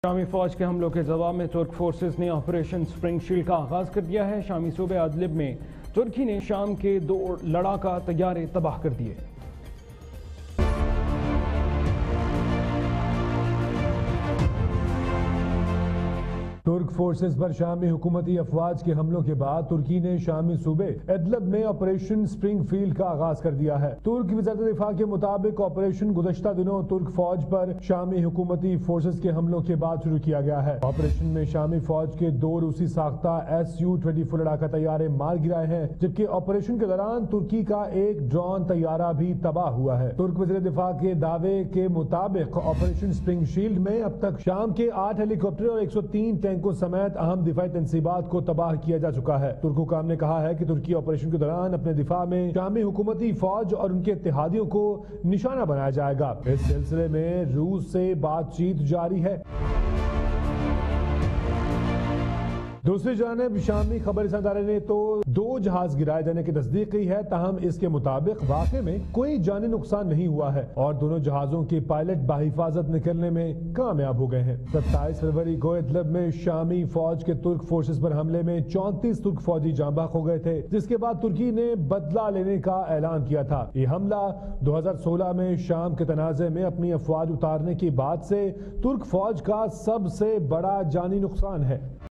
شامی فوج کے حملوں کے جواب میں ترک فورسز نے آپریشن سپرنگ شیلڈ کا آغاز کر دیا ہے۔ شامی صوبے ادلب میں ترکی نے شام کے 2 لڑاکا طیارے تباہ کر دیے۔ ترک فورسز پر شامی حکومتی افواج کے حملوں کے بعد ترکی نے شامی صوبے ادلب میں آپریشن سپرنگ فیلڈ کا آغاز کر دیا ہے۔ ترک وزارت دفاع کے مطابق آپریشن گزشتہ دنوں ترک فوج پر شامی حکومتی فورسز کے حملوں کے بعد شروع کیا گیا ہے۔ آپریشن میں شامی فوج کے 2 روسی ساختہ Su-24 لڑاکا طیارے مار گرائے ہیں، جبکہ آپریشن کے دوران ترکی کا ایک ڈرون طیارہ بھی تباہ ہوا ہے۔ ترک وزیر دفاع کے دعوے کے مطابق آپریشن سپرنگ شیلڈ میں اب تک شام کے 8 ہیلی کاپٹر اور 103 ٹینکوں سمیت اہم دفاعی تنصیبات کو تباہ کیا جا چکا ہے۔ ترک حکام نے کہا ہے کہ ترکی آپریشن کے دوران اپنے دفاع میں شامی حکومتی فوج اور ان کے اتحادیوں کو نشانہ بنایا جائے گا۔ اس سلسلے میں روس سے بات چیت جاری ہے۔ دوسری جانب شامی خبر رساں ادارے نے تو 2 جہاز گرائے جانے کی تصدیق کی ہے، تاہم اس کے مطابق واقعے میں کوئی جانی نقصان نہیں ہوا ہے اور دونوں جہازوں کے پائلٹ بحفاظت نکلنے میں کامیاب ہو گئے ہیں۔ 27 فروری کو ادلب میں شامی فوج کے ترک فورسز پر حملے میں 34 ترک فوجی جاں بحق ہو گئے تھے، جس کے بعد ترکی نے بدلہ لینے کا اعلان کیا تھا۔ یہ حملہ 2016 میں شام کے تنازع میں اپنی افواج اتارنے کے بعد سے ترک فوج کا سب سے بڑا جانی نقصان ہے۔